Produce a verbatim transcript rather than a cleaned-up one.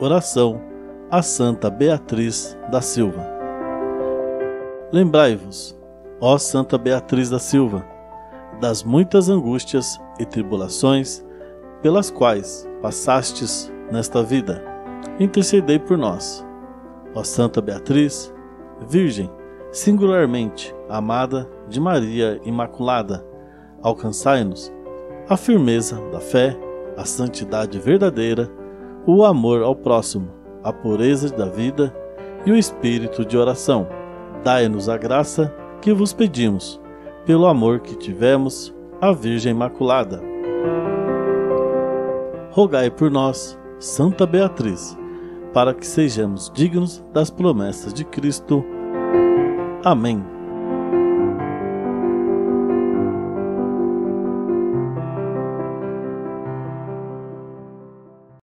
Oração a Santa Beatriz da Silva. Lembrai-vos, ó Santa Beatriz da Silva, das muitas angústias e tribulações pelas quais passastes nesta vida. Intercedei por nós. Ó Santa Beatriz, Virgem, singularmente amada de Maria Imaculada, alcançai-nos a firmeza da fé, a santidade verdadeira, o amor ao próximo, a pureza da vida e o espírito de oração. Dai-nos a graça que vos pedimos, pelo amor que tivemos à Virgem Imaculada. Rogai por nós, Santa Beatriz, para que sejamos dignos das promessas de Cristo. Amém.